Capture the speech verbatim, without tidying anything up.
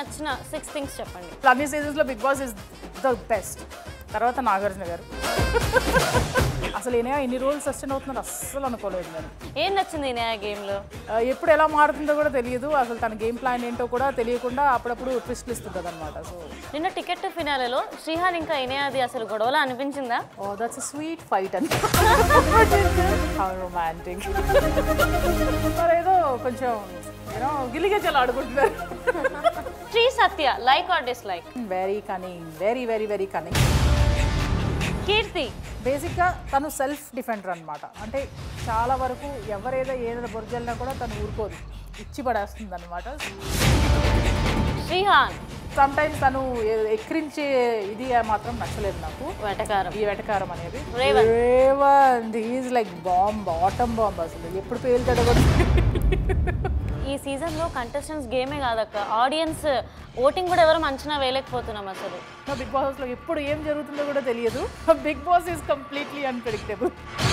నచ్చిన six things చెప్పండి. అన్ని సీజన్స్లో Bigg Boss is the best. తర్వాత నాగార్జున గారు. అసలు ఈయన ఇన్ని రోజులు సస్టైన్ అవుతున్నారు అస్సలు అనుకోలేదు నేను. ఏం నచ్చింది ఈ గేమ్లో? ఎప్పుడు ఎలా మారుతుందో కూడా తెలియదు. అసలు తన గేమ్ ప్లాన్ ఏంటో కూడా తెలియకుండా అప్పుడప్పుడు ట్విస్ట్లు ఇస్తుంది అనమాట. సో నిన్న టికెట్ ఫినాలేలో శ్రీహాన్ ఇంకా ఇనేది అసలు గొడవలా అనిపించిందా? ఓ దట్స్ స్వీట్ ఫైట్ అని. రొమాంటిక్. మరి ఏదో కొంచెం ఏదో గిలిగేజలు ఆడుకుంటున్నారు. Sri Satya like or dislike? Very cunning, very very very cunning. Keerthi బేసిక్గా తను సెల్ఫ్ డిఫెండర్ అనమాట. అంటే చాలా వరకు ఎవరేదో ఏదైనా బొరిజల్నా కూడా తను ఊరుకోదు, ఇచ్చి పడేస్తుంది అనమాట. శ్రీహాన్ సమ్ టైమ్స్ తను ఎక్కిరించే ఇది మాత్రం నచ్చలేదు నాకు. వెటకారం, ఈ వెటకారం అనేది. Revanth Revanth is like bomb, bottom bomb. అసలు ఎప్పుడు పేలుతాడో కూడా. ఈ సీజన్లో కంటెస్టెంట్స్ గేమే కాదక్క, ఆడియన్స్ ఓటింగ్ కూడా ఎవరు అంచనా వేయలేకపోతున్నాం అసలు. బిగ్ బాస్లో ఎప్పుడు ఏం జరుగుతుందో కూడా తెలియదు. Bigg Boss is completely unpredictable.